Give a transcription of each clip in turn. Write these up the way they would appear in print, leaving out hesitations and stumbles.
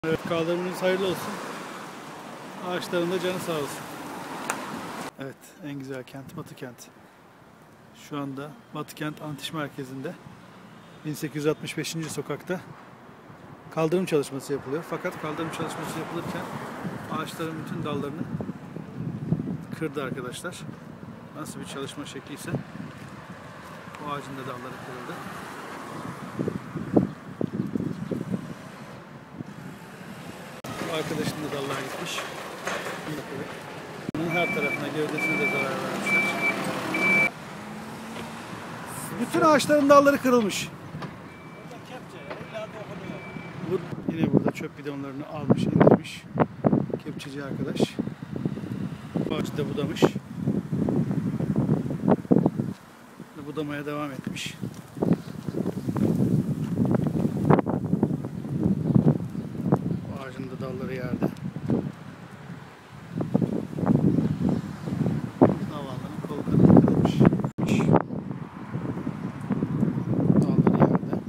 Evet, kaldırımınız hayırlı olsun. Ağaçların da canı sağ olsun. Evet, en güzel kent Batı Kent. Şu anda Batı Kent Antiş Merkezi'nde 1865. sokakta kaldırım çalışması yapılıyor. Fakat kaldırım çalışması yapılırken ağaçların bütün dallarını kırdı arkadaşlar. Nasıl bir çalışma şekliyse bu ağacın da dalları kırıldı. Bu arkadaşın da dallar gitmiş. Bunun her tarafına, gövdesine de zarar vermişler. Bütün ağaçların dalları kırılmış. Bu yine burada çöp bidonlarını almış, indirmiş. Kepçeci arkadaş. Bu ağacı da budamış. Budamaya devam etmiş. Bu ağacın da dalları yerde. Zavallanın kol kanadı kırılmış. Dalları yerde.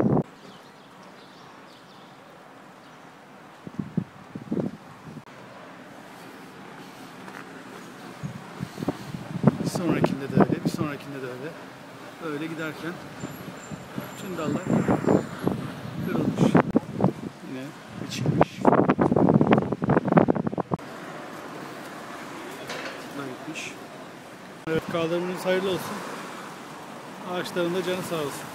Bir sonrakinde de öyle, bir sonrakinde de öyle. Öyle giderken bütün dallar kırılmış. Yine biçilmiş. Da gitmiş. Evet, kaldırımınız hayırlı olsun. Ağaçların da canı sağ olsun.